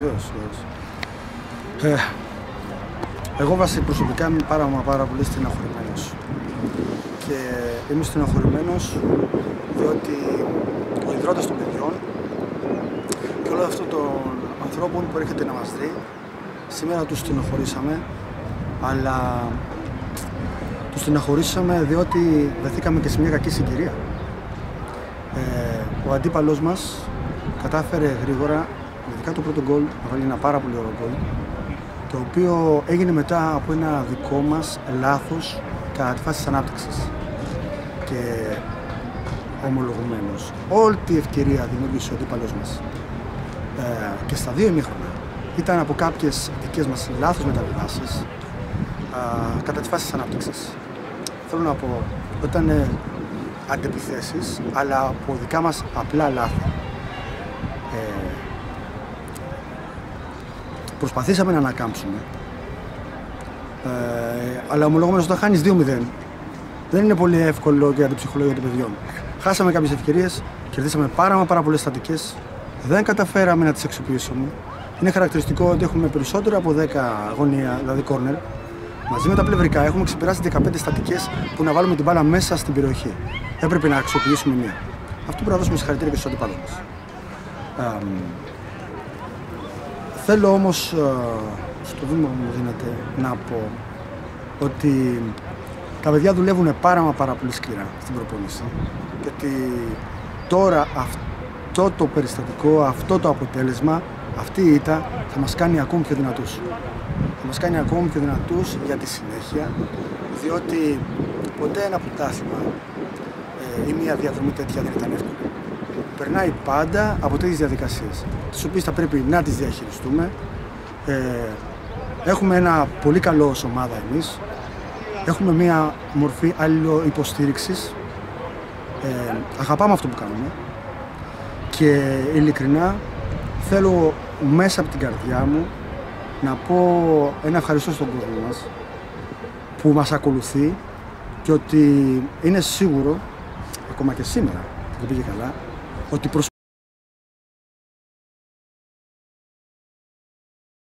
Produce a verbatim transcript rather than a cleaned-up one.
βεβαίως. Ε, εγώ βασικά προσωπικά είμαι πάρα, πάρα πολύ στεναχωρημένος. Και είμαι στεναχωρημένος διότι ο ιδρύτας των παιδιών και όλο αυτό των ανθρώπων που έρχεται να μας δει, σήμερα τους στενοχωρήσαμε, αλλά τους στενοχωρήσαμε διότι βρεθήκαμε και σε μια κακή συγκυρία. Ε, ο αντίπαλος μας κατάφερε γρήγορα, ειδικά το πρώτο γκολ, να βάλει ένα πάρα πολύ ωραίο γκολ, το οποίο έγινε μετά από ένα δικό μας λάθος κατά τη φάση της ανάπτυξης. Και ομολογουμένως, όλη τη ευκαιρία δημιούργησε ο αντίπαλος μας ε, και στα δύο ημίχρονα ήταν από κάποιες δικές μας λάθος μεταβιβάσεις ε, κατά τη φάση της ανάπτυξης. Θέλω να πω, ήταν αντεπιθέσεις, αλλά από δικά μας απλά λάθη. Ε, προσπαθήσαμε να ανακάμψουμε, ε, αλλά ομολογουμένως όταν χάνεις δύο μηδέν δεν είναι πολύ εύκολο για την ψυχολογία των παιδιών. Χάσαμε κάποιες ευκαιρίες, κερδίσαμε πάρα μα πάρα πολλές στατικές, δεν καταφέραμε να τις αξιοποιήσουμε. Είναι χαρακτηριστικό ότι έχουμε περισσότερο από δέκα γωνία, δηλαδή corner. Μαζί με τα πλευρικά έχουμε ξεπεράσει δεκαπέντε στατικές που να βάλουμε την μπάλα μέσα στην περιοχή. Έπρεπε να αξιοποιήσουμε μία. Αυτό πρέπει να δώσουμε συγχαρητήρια και στους αντιπάλους μας. Ε, θέλω όμως, ε, στο βήμα που μου δίνετε, να πω ότι τα παιδιά δουλεύουν πάρα μα πάρα πολύ σκληρά στην προπόνηση και ότι τώρα αυτό το περιστατικό, αυτό το αποτέλεσμα, αυτή η ήττα θα μας κάνει ακόμη πιο δυνατούς. Θα μας κάνει ακόμη πιο δυνατούς για τη συνέχεια, διότι ποτέ ένα πρωτάθλημα ε, ή μια διαδρομή τέτοια δεν ήταν εύκολη. Περνάει πάντα από τέτοιες διαδικασίες, τις οποίες θα πρέπει να τις διαχειριστούμε. Ε, έχουμε ένα πολύ καλό ως ομάδα εμείς. Έχουμε μία μορφή αλληλοϊποστήριξης, ε, αγαπάμε αυτό που κάνουμε και ειλικρινά θέλω μέσα από την καρδιά μου να πω ένα ευχαριστώ στον κόσμο μας που μας ακολουθεί και ότι είναι σίγουρο, ακόμα και σήμερα, δεν πήγε καλά, ότι